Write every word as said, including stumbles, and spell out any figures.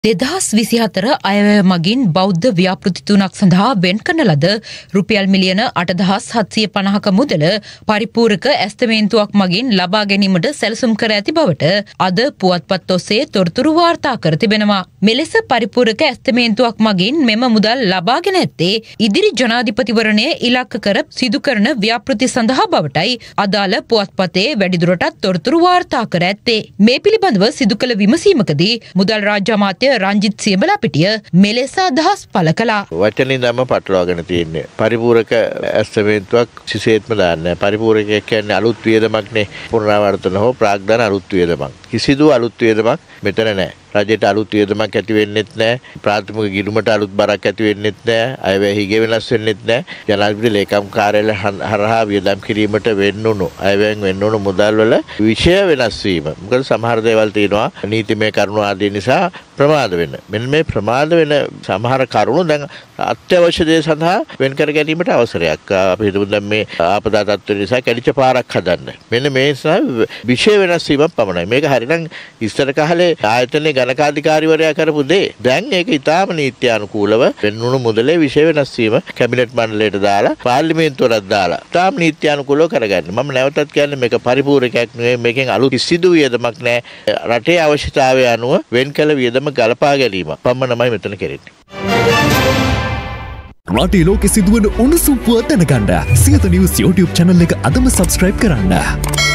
දෙදහස් විසිහතර අයවැය මගින් බෞද්ධ ව්‍යාපෘති තුනක් සඳහා වෙන් කරන ලද රුපියල් මිලියන අටදහස් හත්සිය පනහක මුදල පරිපූර්ණක ඇස්තමේන්තුවක් මගින් ලබා ගැනීමට සැලසුම් කර ඇති බවට අද පුවත්පත් ඔස්සේ තොරතුරු වාර්තා කර තිබෙනවා. මෙලෙස පරිපූර්ණක ඇස්තමේන්තුවක් මගින් මෙම මුදල් ලබාගෙන ඇත්තේ ඉදිරි ජනාධිපතිවරණය ඉලක්ක කර සිදු කරන ව්‍යාපෘති සඳහා බවටයි අදාළ පුවත්පතේ වැඩිදුරටත් තොරතුරු වාර්තා කර ඇත්තේ. මේ පිළිබඳව සිදු කළ විමසීමකදී මුදල් රාජ්‍ය අමාත්‍ය රංජිත් සියඹලාපිටිය මෙලෙස අදහස් පළ කළා. වචනින් දැම්ම පටලවාගෙන තියෙන්නේ. පරිපූර්ණක ඇස්තමේන්තුවක් කිසිසේත්ම දාන්නේ නැහැ. පරිපූර්ණකයක් කියන්නේ අලුත් වියදමක්නේ. පුනරාවර්තන හෝ ප්‍රාග්ධන අලුත් වියදමක්. කිසිදු අලුත් වියදමක් මෙතන නැහැ. රජයට අලුත් වියදමක් ඇති වෙන්නෙත් නැහැ. ප්‍රාථමික ගිණුමට අලුත් බරක් ඇති වෙන්නෙත් නැහැ. අයවැය හිගේ වෙනස් වෙන්නෙත් නැහැ. ජනාධිපති ලේකම් කාර්යාලය හරහා වියදම් කිරීමට වෙන්නුණු අයවැයෙන් වෙන්නුණු මුදල් වල විෂය වෙනස් වීම. මොකද සමහර දේවල් තියෙනවා නීතිමය කරුණු ආදී නිසා ප්‍රමාද වෙන. මෙන්න මේ ප්‍රමාද වෙන සමහර කරුණු දැන් අත්‍යවශ්‍ය දේ සඳහා වෙන් කර ගැනීමට අවසරයක්. අපි හිතමු දැන් මේ ආපදා තත්ත්ව නිසා කැඩිච්ච පාරක් හදන්න. මෙන්න මේ නිසා විෂය වෙනස් වීමක් පමණයි. මේක හරිනම් ඉස්සර කාලේ ආයතනයේ ගණකාධිකාරිවරයා කරපු දේ. දැන් ඒක ඉතාම නීත්‍යානුකූලව වෙන්නුණු මුදලේ විෂය වෙනස් වීම කැබිනට් මණ්ඩලයට දාලා පාර්ලිමේන්තුවට දාලා ඉතාම නීත්‍යානුකූලව කරගන්න. මම නැවතත් කියන්නේ මේක පරිපූර්ණකයක් නෙවෙයි. මේකෙන් අලුත් කිසිදු වියදමක් නැහැ. රටේ අවශ්‍යතාවය අනුව වෙන් කළ වියදම ගලපා ගැනීම පමණමයි මෙතන කෙරෙන්නේ. රටේ ලෝකෙ සිදුවන උණුසුම් පුවත් දැනගන්න සියත නිවුස් YouTube channel එක අදම subscribe කරන්න.